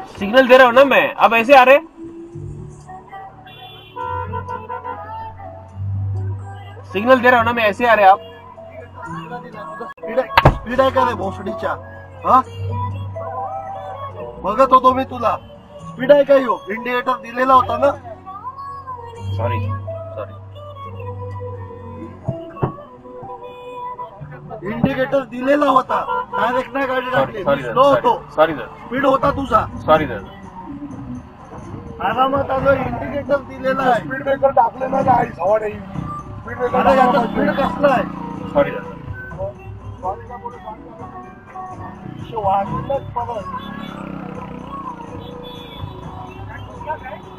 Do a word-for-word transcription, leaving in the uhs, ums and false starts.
Signal दे रहा हूँ ना मैं, अब ऐसे आ रहे। सिग्नल दे रहा हूँ ना मैं, ऐसे आ रहे आप। स्पीड आहे का रे भोसडीच्या? हा बघत होतो मी तुला, स्पीड आहे का? यो इंडिकेटर दिलेला होता ना? सॉरी सॉरी, इंडिकेटर दिलेला होता, डायरेक्ट नाही गाडी टाकली, मी स्लो होतो, सॉरी सर, स्पीड होता तुझा, सॉरी सर, आरामात आलो, इंडिकेटर दिलेला आहे, स्पीड ब्रेकर टाकले ना गाडी सवड आहे. स्पीड ब्रेकर अरे याचा स्पीड कसला आहे? Sorry sir. वाढलं परत